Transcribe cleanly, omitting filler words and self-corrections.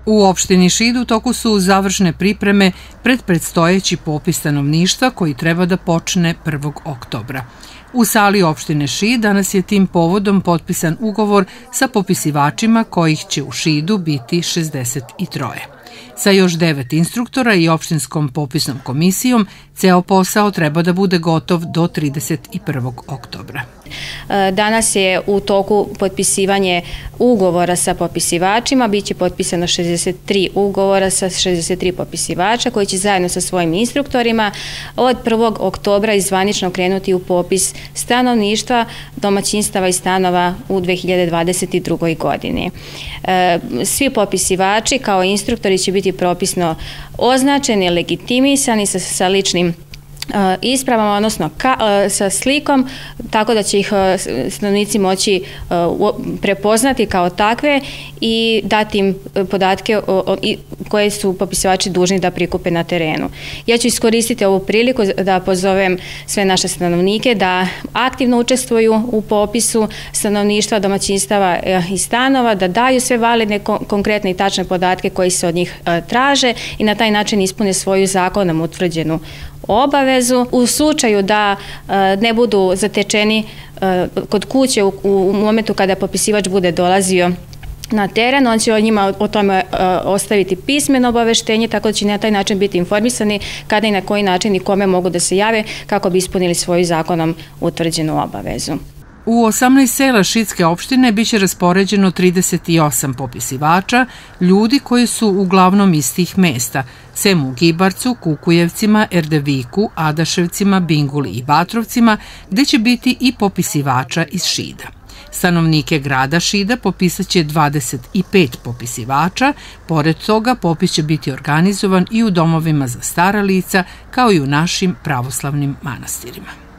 U opštini Šid u toku su završne pripreme pred predstojeći popis stanovništva koji treba da počne 1. oktobra. U sali opštine Šid danas je tim povodom potpisan ugovor sa popisivačima kojih će u Šidu biti 63. Sa još 9 instruktora i opštinskom popisnom komisijom, ceo posao treba da bude gotov do 31. oktobra. Danas je u toku potpisivanje ugovora sa popisivačima, biće potpisano 63 ugovora sa 63 popisivača koji će zajedno sa svojim instruktorima od 1. oktobra zvanično krenuti u popis stanovništva, domaćinstava i stanova u 2022. godini. Svi popisivači kao instruktori će biti propisno označeni, legitimisani sa ličnim ispravama, odnosno sa slikom, tako da će ih stanovnici moći prepoznati kao takve i dati im podatke koje su popisivači dužni da prikupe na terenu. Ja ću iskoristiti ovu priliku da pozovem sve naše stanovnike da aktivno učestvuju u popisu stanovništva, domaćinstava i stanova, da daju sve validne, konkretne i tačne podatke koji se od njih traže i na taj način ispune svoju zakonom utvrđenu obavezu. U slučaju da ne budu zatečeni kod kuće u momentu kada popisivač bude dolazio na teren, on će njima o tome ostaviti pismeno obaveštenje, tako da će na taj način biti informisani kada i na koji način i kome mogu da se jave kako bi ispunili svoju zakonom utvrđenu obavezu. U 18 sela Šidske opštine biće raspoređeno 38 popisivača, ljudi koji su uglavnom iz tih mesta, sem u Gibarcu, Kukujevcima, Erdeviku, Adaševcima, Binguli i Batrovcima, gde će biti i popisivača iz Šida. Stanovnike grada Šida popisat će 25 popisivača, pored toga popis će biti organizovan i u domovima za stara lica, kao i u našim pravoslavnim manastirima.